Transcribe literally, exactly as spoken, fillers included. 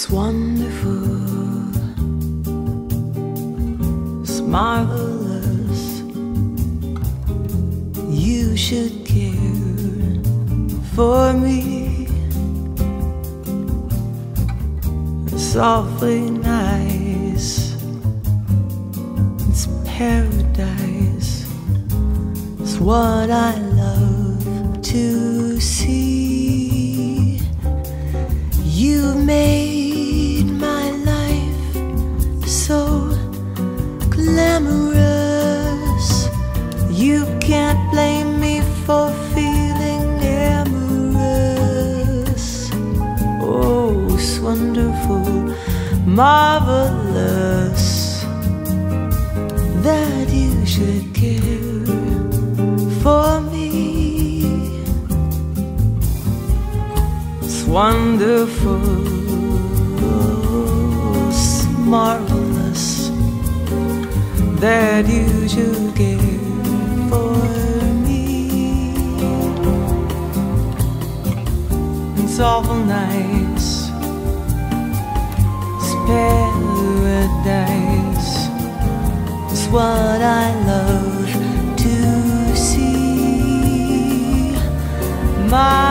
It's wonderful, it's marvelous. You should care for me. It's awfully nice. It's paradise. It's what I love to see. You made my life so glamorous. You can't blame me for feeling amorous. Oh, it's wonderful, marvelous that you should care for me. It's wonderful, it's marvelous that you should care for me. It's awful nice, it's paradise. It's what I love to see. My